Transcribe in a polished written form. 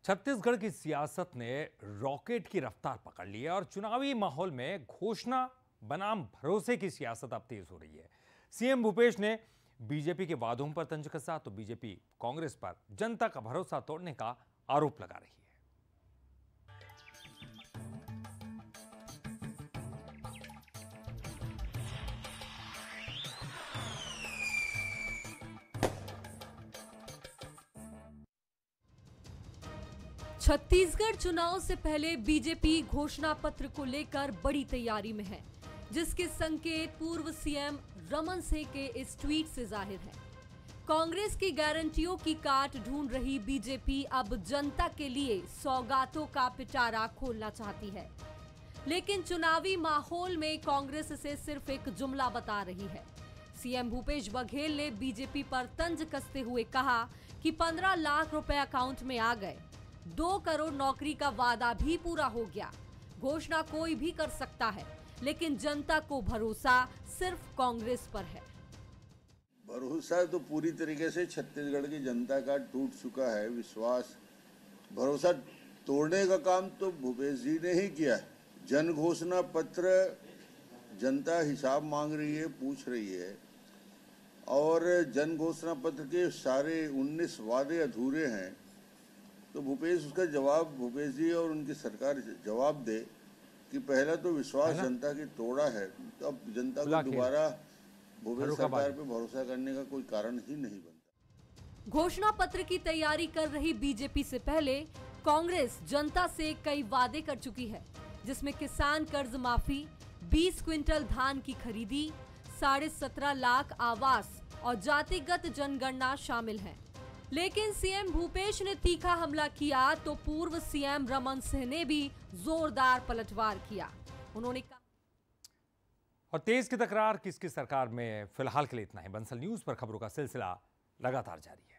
छत्तीसगढ़ की सियासत ने रॉकेट की रफ्तार पकड़ ली है और चुनावी माहौल में घोषणा बनाम भरोसे की सियासत अब तेज हो रही है। सीएम भूपेश ने बीजेपी के वादों पर तंज कसा तो बीजेपी कांग्रेस पर जनता का भरोसा तोड़ने का आरोप लगा रही है। छत्तीसगढ़ चुनाव से पहले बीजेपी घोषणा पत्र को लेकर बड़ी तैयारी में है, जिसके संकेत पूर्व सीएम रमन सिंह के इस ट्वीट से जाहिर है। कांग्रेस की गारंटियों की काट ढूंढ रही बीजेपी अब जनता के लिए सौगातों का पिटारा खोलना चाहती है, लेकिन चुनावी माहौल में कांग्रेस इसे सिर्फ एक जुमला बता रही है। सीएम भूपेश बघेल ने बीजेपी पर तंज कसते हुए कहा कि 15 लाख रुपए अकाउंट में आ गए, 2 करोड़ नौकरी का वादा भी पूरा हो गया। घोषणा कोई भी कर सकता है, लेकिन जनता को भरोसा सिर्फ कांग्रेस पर है। भरोसा तो पूरी तरीके से छत्तीसगढ़ की जनता का टूट चुका है। विश्वास, भरोसा तोड़ने का काम तो भूपेश जी ने ही किया है। जन घोषणा पत्र जनता हिसाब मांग रही है, पूछ रही है, और जन घोषणा पत्र के सारे 19 वादे अधूरे हैं। तो भूपेश उसका जवाब, भूपेश जी और उनकी सरकार जवाब दे कि पहला तो विश्वास जनता की तोड़ा है, तो अब जनता को दोबारा भूपेश सरकार पे भरोसा करने का कोई कारण ही नहीं बनता। घोषणा पत्र की तैयारी कर रही बीजेपी से पहले कांग्रेस जनता से कई वादे कर चुकी है, जिसमें किसान कर्ज माफी, 20 क्विंटल धान की खरीदी, 17.5 लाख आवास और जातिगत जनगणना शामिल है। लेकिन सीएम भूपेश ने तीखा हमला किया तो पूर्व सीएम रमन सिंह ने भी जोरदार पलटवार किया। उन्होंने कहा, और तेज की तकरार किसकी सरकार में फिलहाल के लिए इतना है। बंसल न्यूज पर खबरों का सिलसिला लगातार जारी है।